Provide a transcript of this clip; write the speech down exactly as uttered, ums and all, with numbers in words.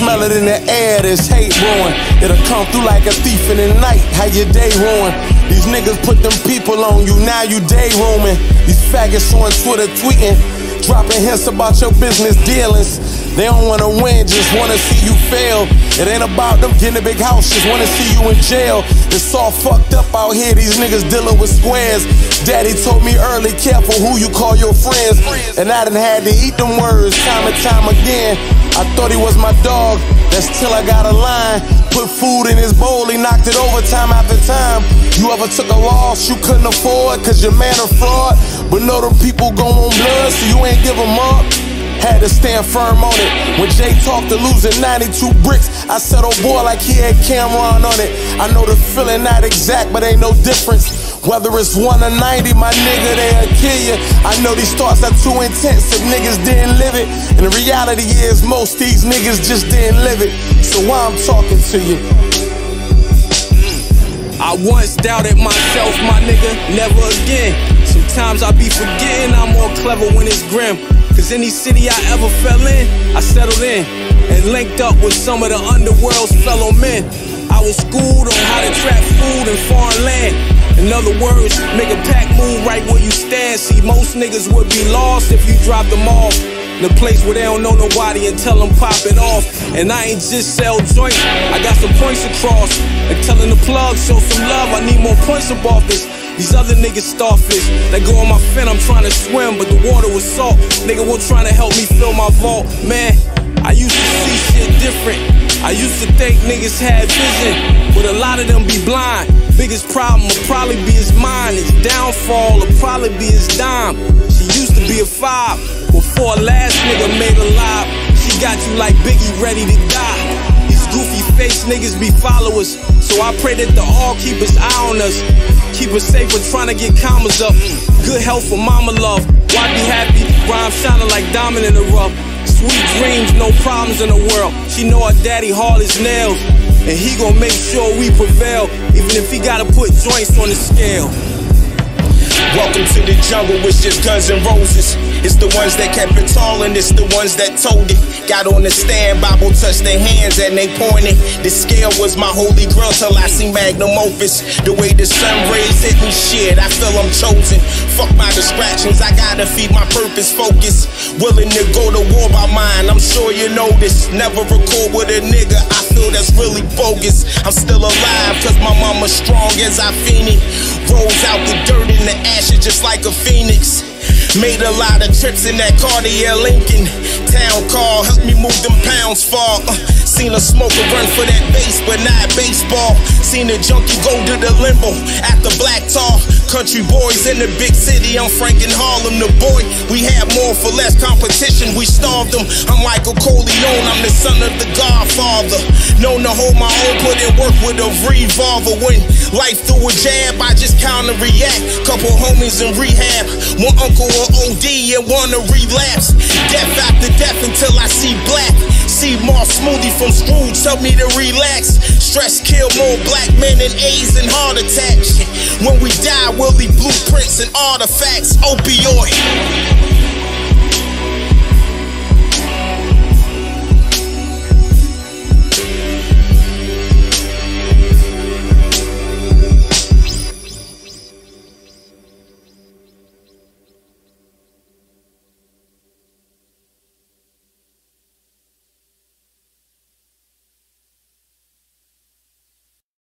smell it in the air, this hate ruin. It'll come through like a thief in the night, how your day ruin. These niggas put them people on you, now you day rooming. These faggots on Twitter tweeting, dropping hints about your business dealings. They don't wanna win, just wanna see you fail. It ain't about them getting a big house, just wanna see you in jail. It's all fucked up out here, these niggas dealing with squares. Daddy told me early, careful who you call your friends. And I done had to eat them words time and time again. I thought he was my dog, that's till I got a line. Put food in his bowl, he knocked it over time after time. You ever took a loss you couldn't afford, cause your man a fraud? But know them people go on blood, so you ain't give them up. Had to stand firm on it. When Jay talked to losing ninety-two bricks, I said, oh boy, like he had Cameron on it. I know the feeling not exact, but ain't no difference. Whether it's one or ninety, my nigga, they'll kill you. I know these thoughts are too intense if niggas didn't live it. And the reality is most these niggas just didn't live it. So why I'm talking to you? I once doubted myself, my nigga, never again. Sometimes I be forgetting I'm more clever when it's grim. Cause any city I ever fell in, I settled in and linked up with some of the underworld's fellow men. I was schooled on how to trap food in foreign land. In other words, make a pack move right where you stand. See, most niggas would be lost if you dropped them off in a place where they don't know nobody and tell them pop it off. And I ain't just sell joints, I got some points across. And telling the plug, show some love, I need more points up off this. These other niggas starfish, they go on my fin, I'm trying to swim, but the water was salt. Nigga was trying to help me fill my vault. Man, I used to see shit different. I used to think niggas had vision, but a lot of them be blind. Biggest problem will probably be his mind. His downfall will probably be his dime. She used to be a five before last nigga made her live. She got you like Biggie ready to die. These goofy face niggas be followers, so I pray that the all keep his eye on us. Keep us safe when trying to get commas up. Good health for mama love. Why be happy? Rhyme shining like diamond in the rough. Sweet dreams, no problems in the world. She know her daddy hard as nails, and he gon' make sure we prevail, even if he gotta put joints on the scale. Welcome to the jungle, it's just Guns N' Roses. It's the ones that kept it tall and it's the ones that told it. Got on the stand, Bible touched their hands and they pointed. The scale was my holy grail till I seen magnum opus. The way the sun rays hit me, shit, I feel I'm chosen. Fuck my distractions, I gotta feed my purpose, focus. Willing to go to war by mine, I'm sure you know this. Never record with a nigga, I feel that's really bogus. I'm still alive cause my mama's strong as I phoenix. Rolls out the dirt in the ashes just like a phoenix. Made a lot of trips in that Cartier Lincoln. Town car helped me move them pounds far. Uh, seen a smoker run for that base, but not baseball. Seen a junkie go to the limbo after black tar. Country boys in the big city, I'm Frank in Harlem, the boy. We had more for less competition, we starved them. I'm Michael Corleone, I'm the son of the Godfather. Known to hold my own, put in work with a revolver. When life threw a jab, I just counter react. Couple homies in rehab, one uncle or O D and one to relapse. Death after death until I see black. See more smoothie from Scrooge, tell me to relax. Stress kill more black men than AIDS and heart attacks. When we die, we'll leave blueprints and artifacts. Opioid.